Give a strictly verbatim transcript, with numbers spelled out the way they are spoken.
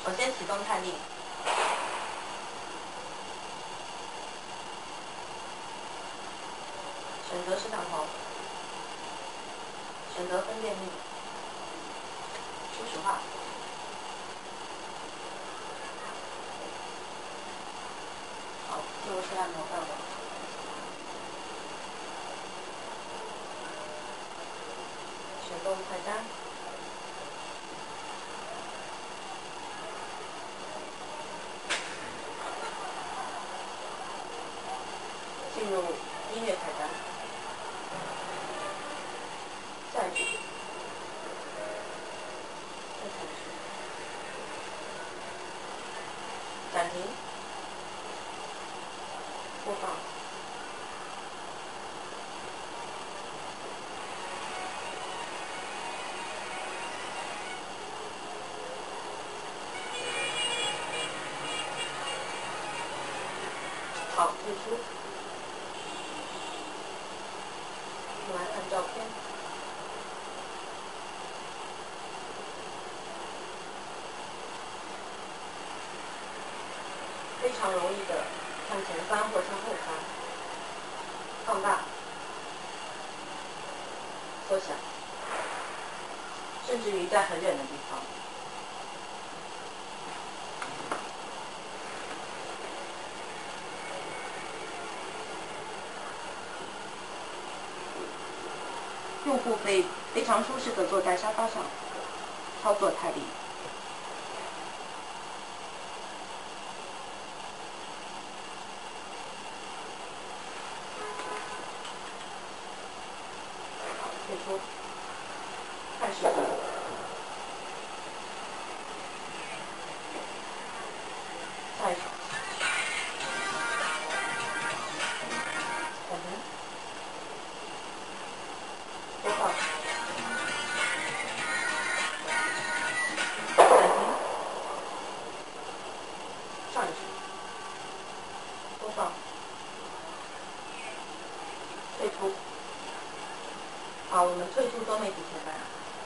首先启动Teli，选择摄像头，选择分辨率，初始化，好，进入摄像头范围，选购菜单。 进入音乐菜单，下一步，再开始，暂停，播放，好，退出。 来看照片，非常容易的向前翻或向后翻，放大、缩小，甚至于在很远的地方。用户可以非常舒适地坐在沙发上操作Teli。好，退出，看视频，下一首，暂停。 播放，暂停，上一首，播放，退出。好，我们退出多媒体切换。